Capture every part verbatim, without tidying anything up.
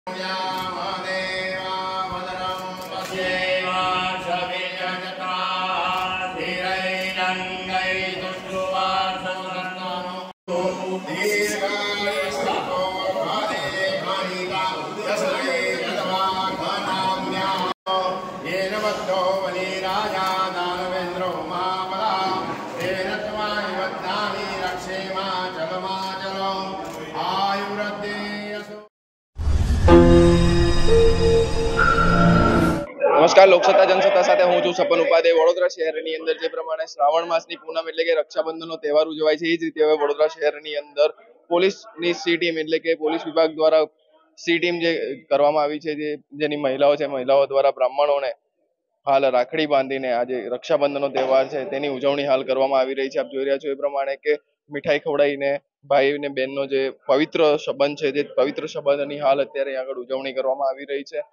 નમસ્કાર, લોકસત્તા જનસત્તા સાથે હું છું સપન ઉપાધ્યાય। વડોદરા શહેરની અંદર જે પ્રમાણે શ્રાવણ માસની પૂનમ એટલે કે રક્ષાબંધનનો તહેવાર ઉજવાય છે, એ જ રીતે હવે વડોદરા શહેરની અંદર પોલીસની સી ટીમ એટલે કે પોલીસ વિભાગ દ્વારા સી ટીમ જે કરવામાં આવી છે, જે જેની મહિલાઓ છે, મહિલાઓ દ્વારા બ્રાહ્મણોને હાલ રાખડી બાંધીને આજે રક્ષાબંધનનો તહેવાર છે તેની ઉજવણી હાલ કરવામાં આવી રહી છે। આપ જોઈ રહ્યા છો એ પ્રમાણે કે મીઠાઈ ખવડાવીને ભાઈ ને બહેનનો જે પવિત્ર સંબંધ છે, જે પવિત્ર સંબંધની હાલ અત્યારે આગળ ઉજવણી કરવામાં આવી રહી છે।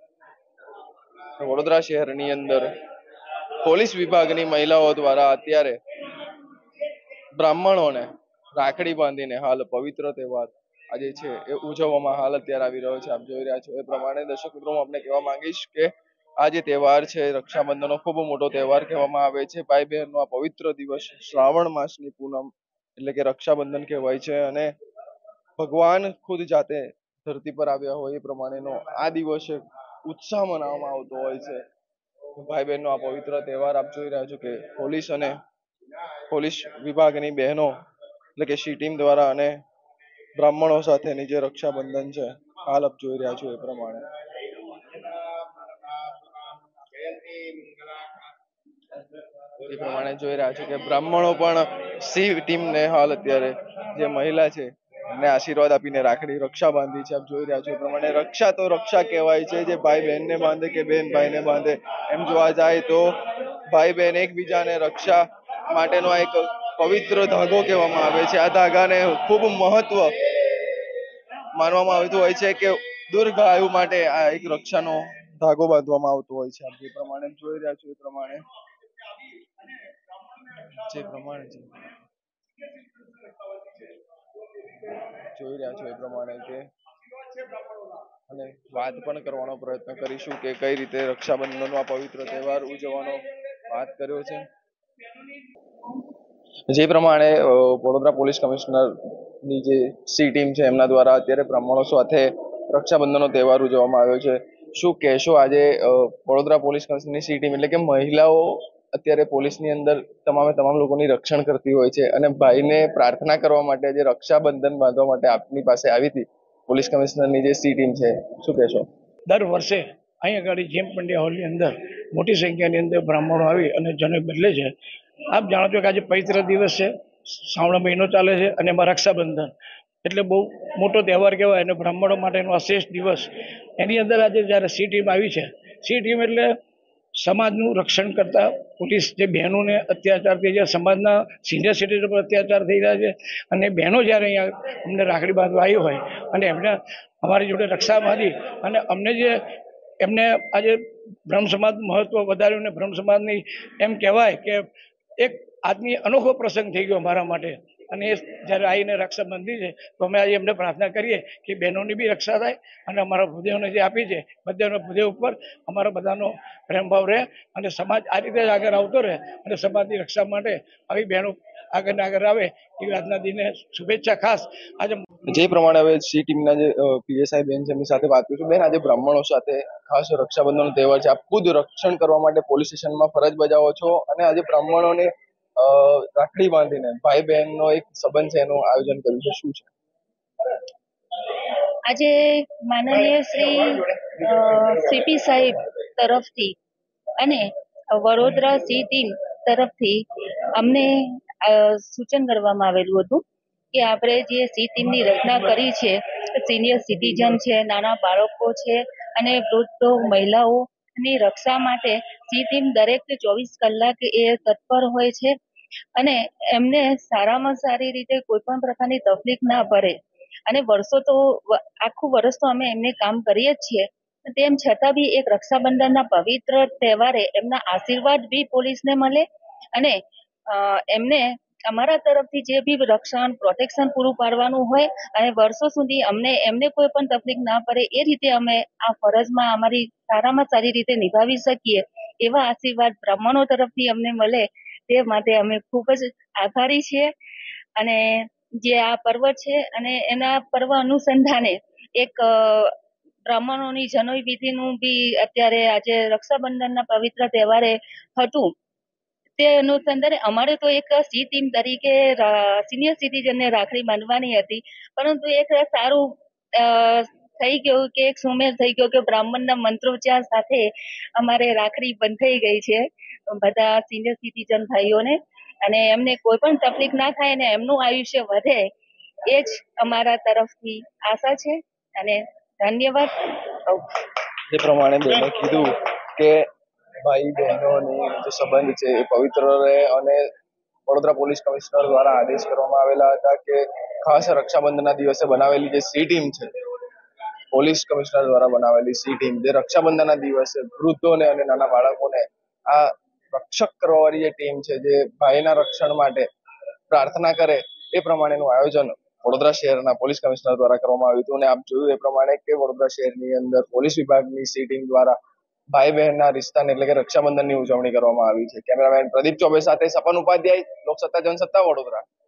વડોદરા શહેરની અંદર પોલીસ વિભાગની મહિલાઓ દ્વારા અત્યારે બ્રાહ્મણોને રાખડી બાંધીને હાલ પવિત્ર તહેવાર આજે છે એ ઉજવવામાં હાલ અત્યારે આવી રહ્યો છે। આપ જોઈ રહ્યા છો એ પ્રમાણે દર્શક મિત્રો, હું આપને કહેવા માંગીશ કે આ જે તહેવાર છે રક્ષાબંધનનો ખૂબ મોટો તહેવાર કહેવામાં આવે છે। ભાઈ બહેનનો આ પવિત્ર દિવસ શ્રાવણ માસની પૂનમ એટલે કે રક્ષાબંધન કહેવાય છે અને ભગવાન ખુદ જાતે ધરતી પર આવ્યા હોય એ પ્રમાણેનો આ દિવસે ઉત્સાહ મનાવવામાં આવતો હોય છે। ભાઈ બહેનનો આ પવિત્ર તહેવાર આપ જોઈ રહ્યા છો કે પોલીસ અને પોલીસ વિભાગની બહેનો એટલે કે સી ટીમ દ્વારા અને બ્રાહ્મણો સાથેની જે રક્ષાબંધન છે હાલ આપ જોઈ રહ્યા છો એ પ્રમાણે એ પ્રમાણે જોઈ રહ્યા છો કે બ્રાહ્મણો પણ સી ટીમને હાલ અત્યારે જે મહિલા છે ને આશીર્વાદ આપીને રાખડી રક્ષા બાંધી છે। આપ જોઈ રહ્યા છો એ પ્રમાણે રક્ષા તો રક્ષા કહેવાય છે, જે ભાઈ બહેનને બાંધે કે બહેન ભાઈને બાંધે, એમ જોવા જાય તો ભાઈ બહેન એકબીજાને રક્ષા માટેનો એક પવિત્ર ધાગો કહેવામાં આવે છે। આ ધાગાને ખૂબ મહત્વ માનવામાં આવતું હોય છે કે દીર્ઘાયુ માટે આ એક રક્ષાનો ધાગો બાંધવામાં આવતો હોય છે। આપ જે પ્રમાણે જોઈ રહ્યા છો એ પ્રમાણે જે પ્રમાણે જોઈ રહ્યા છો એ પ્રમાણે કે અને વાત પણ કરવાનો પ્રયત્ન કરીશું કે કઈ રીતે રક્ષાબંધનનો આ પવિત્ર તહેવાર ઉજવવાનો વાત કર્યો છે। જે પ્રમાણે વડોદરા પોલીસ કમિશનર ની જે સી ટીમ છે એમના દ્વારા અત્યારે બ્રાહ્મણો સાથે રક્ષાબંધનનો તહેવાર ઉજવવામાં આવ્યો છે। શું કહેશો, આજે વડોદરા પોલીસ કમિશનરની સી ટીમ એટલે કે મહિલાઓ અત્યારે પોલીસની અંદર તમામે તમામ લોકોની રક્ષણ કરતી હોય છે અને ભાઈને પ્રાર્થના કરવા માટે જે રક્ષાબંધન બાંધવા માટે આપની પાસે આવી હતી પોલીસ કમિશનરની જે સી ટીમ છે, શું કહેશો? દર વર્ષે અહીં આગળ જેમ પંડ્યા હોલની અંદર મોટી સંખ્યાની અંદર બ્રાહ્મણો આવી અને જને બદલે છે। આપ જાણો છો કે આજે પવિત્ર દિવસ છે, શ્રાવણ મહિનો ચાલે છે અને એમાં રક્ષાબંધન એટલે બહુ મોટો તહેવાર કહેવાય અને બ્રાહ્મણો માટેનો આ શ્રેષ્ઠ દિવસ। એની અંદર આજે જ્યારે સી ટીમ આવી છે, સી ટીમ એટલે સમાજનું રક્ષણ કરતા પોલીસ, જે બહેનોને અત્યાચાર થઈ રહ્યા, સમાજના સિનિયર સિટીઝન પર અત્યાચાર થઈ રહ્યા છે અને બહેનો જ્યારે અહીંયા અમને રાખડી બાંધવા આવી હોય અને એમને અમારી જોડે રક્ષા બાંધી અને અમને જે એમને આજે બ્રહ્મ સમાજ મહત્વ વધાર્યું ને બ્રહ્મ સમાજની એમ કહેવાય કે એક આજની અનોખો પ્રસંગ થઈ ગયો અમારા માટે અને એ જ્યારે આવીને રક્ષા બાંધી છે તો અમે આજે એમને પ્રાર્થના કરીએ કે બહેનોની બી રક્ષા થાય અને અમારા ભૂદેવોને જે આપી છે બધાનો ભૂદેવ ઉપર અમારા બધાનો પ્રેમભાવ રહે અને સમાજ આ રીતે જ આગળ આવતો રહે અને સમાજની રક્ષા માટે આવી બહેનો આગળ ને આગળ આવે એવી આજના દિને શુભેચ્છા। ખાસ આજે જે પ્રમાણે હવે સી ટીમના જે પીએસઆઈ બેન છે એમની સાથે વાત કરીશું। બેન, આજે બ્રાહ્મણો સાથે ખાસ રક્ષાબંધનનો તહેવાર છે, આપ ખુદ રક્ષણ કરવા માટે પોલીસ સ્ટેશનમાં ફરજ બજાવો છો અને આજે બ્રાહ્મણોને રાખડી બાંધીને ભાઈ બહેનનો એક સંબંધ છે એનું આયોજન કર્યું છે, શું છે? આજે માનનીય શ્રી સીપી સાહેબ તરફથી અને વડોદરા સી ટીમ તરફથી અમને સૂચન કરવામાં આવેલું હતું કે આપણે જે સી ટીમની રચના કરી છે, સિનિયર સિટીઝન છે, નાના બાળકો છે અને વૃદ્ધ મહિલાઓની રક્ષા માટે સી ટીમ દરેક ચોવીસ કલાક એ તત્પર હોય છે અને એમને સારામાં સારી રીતે કોઈ પણ પ્રકારની તકલીફ ના પડે અને વર્ષો તો આખું વર્ષ તો અમે એમને કામ કરીએ જ છીએ, તેમ છતાં બી એક રક્ષાબંધનના પવિત્ર તહેવારે એમના આશીર્વાદ બી પોલીસને મળે અને એમને અમારા તરફથી જે બી રક્ષણ પ્રોટેક્શન પૂરું પાડવાનું હોય અને વર્ષો સુધી અમને એમને કોઈ પણ તકલીફ ના પડે એ રીતે અમે આ ફરજમાં અમારી સારામાં સારી રીતે નિભાવી શકીએ એવા આશીર્વાદ બ્રાહ્મણો તરફથી અમને મળે તે માટે અમે ખૂબ જ આભારી છીએ. અને જે આ પર્વ છે અને એના પર્વ અનુસંધાને એક બ્રાહ્મણોની જનોઈ વિધિનું બી અત્યારે આજે રક્ષાબંધનના પવિત્ર તહેવારે હતું. તે અનુસંધાને અમારે તો એક સી ટીમ તરીકે સિનિયર સિટીઝનને રાખડી બાંધવાની હતી, પરંતુ એક સારું થઈ ગયું કે એક સુમેળ થઈ ગયો કે બ્રાહ્મણના મંત્રોચ્ચાર સાથે અમારે રાખડી બંધાઈ ગઈ છે બધા સિનિયર સિટીઝન ભાઈઓને, અને એમને કોઈ પણ તકલીફ ના થાય અને એમનું આયુષ્ય વધે એ જ અમારા તરફથી આશા છે. અને ધન્યવાદ. જે પ્રમાણે બેને કીધું કે ભાઈ બહેનોની જે સંબંધ છે એ પવિત્ર રહે અને વડોદરા પોલીસ કમિશનર દ્વારા આદેશ કરવામાં આવેલા હતા કે ખાસ રક્ષાબંધનના દિવસે બનાવેલી જે સી ટીમ છે, પોલીસ કમિશનર દ્વારા બનાવેલી સી ટીમ જે રક્ષાબંધનના દિવસે વૃદ્ધોને અને નાના બાળકોને આ રક્ષક કરવાવાળી જે ટીમ છે જે ભાઈના રક્ષણ માટે પ્રાર્થના કરે એ પ્રમાણેનું આયોજન વડોદરા શહેરના પોલીસ કમિશનર દ્વારા કરવામાં આવ્યું હતું. અને આપ જોયું એ પ્રમાણે કે વડોદરા શહેરની અંદર પોલીસ વિભાગની સી ટીમ દ્વારા ભાઈ બહેનના રિશ્તાની એટલે કે રક્ષાબંધનની ઉજવણી કરવામાં આવી છે. કેમેરામેન પ્રદીપ ચોબે સાથે સપન ઉપાધ્યાય, લોકસત્તા જનસત્તા, વડોદરા.